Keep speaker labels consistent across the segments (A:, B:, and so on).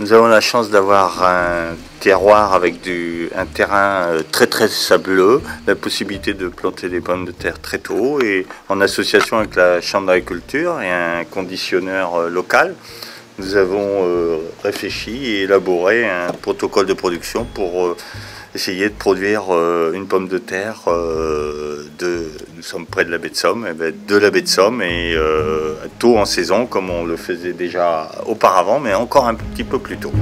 A: Nous avons la chance d'avoir un terroir avec un terrain très sableux, la possibilité de planter des pommes de terre très tôt et en association avec la Chambre d'agriculture et un conditionneur local, nous avons réfléchi et élaboré un protocole de production pour essayer de produire une pomme de terre nous sommes près de la baie de Somme, de la baie de Somme et tôt en saison comme on le faisait déjà auparavant, mais encore un petit peu plus tôt.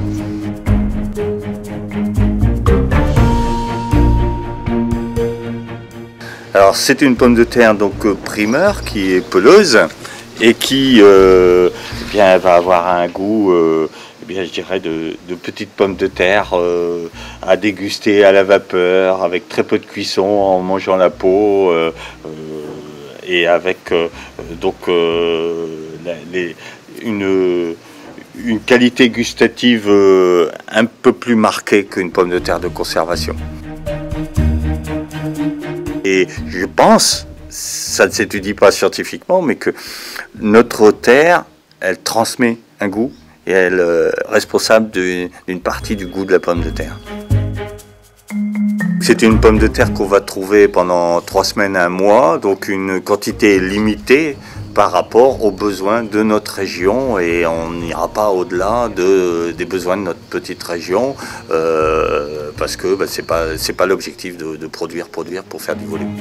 A: Alors c'est une pomme de terre donc primeur qui est peleuse et qui bien, va avoir un goût je dirais de petites pommes de terre à déguster à la vapeur avec très peu de cuisson en mangeant la peau et avec une qualité gustative un peu plus marquée qu'une pomme de terre de conservation. Et je pense, ça ne s'étudie pas scientifiquement, mais que notre terre, elle transmet un goût et elle est responsable d'une partie du goût de la pomme de terre. C'est une pomme de terre qu'on va trouver pendant 3 semaines à un mois, donc une quantité limitée par rapport aux besoins de notre région et on n'ira pas au-delà des besoins de notre petite région parce que c'est pas l'objectif de produire pour faire du volume.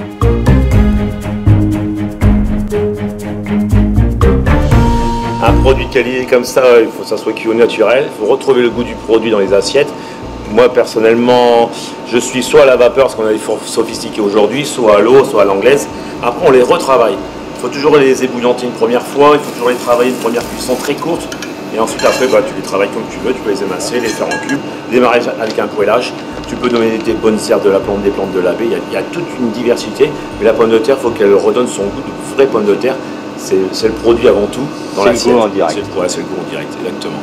B: Un produit de qualité comme ça, il faut que ça soit cuit au naturel, il faut retrouver le goût du produit dans les assiettes. Moi personnellement, je suis soit à la vapeur, parce qu'on a des fours sophistiqués aujourd'hui, soit à l'eau, soit à l'anglaise. Après on les retravaille. Il faut toujours les ébouillanter une première fois, il faut toujours les travailler une première cuisson très courte. Et ensuite après, tu les travailles comme tu veux, tu peux les émasser, les faire en cubes, démarrer avec un poêlage. Tu peux donner des bonnes herbes de la plante, des plantes de la baie, il y a toute une diversité. Mais la pomme de terre, il faut qu'elle redonne son goût de vraie pomme de terre. C'est le produit avant tout dans l'assiette.
A: C'est le goût en direct.
B: C'est le goût en direct, exactement.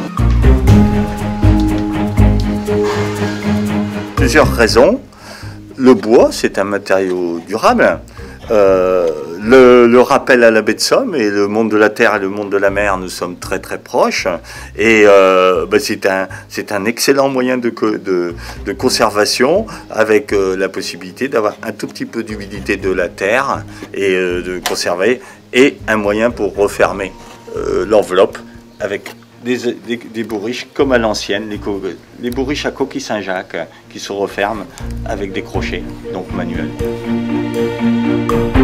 A: Plusieurs raisons. Le bois, c'est un matériau durable. Le rappel à la baie de Somme et le monde de la terre et le monde de la mer, nous sommes très proches. Et c'est un excellent moyen de conservation avec la possibilité d'avoir un tout petit peu d'humidité de la terre et de conserver et un moyen pour refermer l'enveloppe avec des bourriches comme à l'ancienne, les bourriches à coquille Saint-Jacques qui se referment avec des crochets, donc manuels.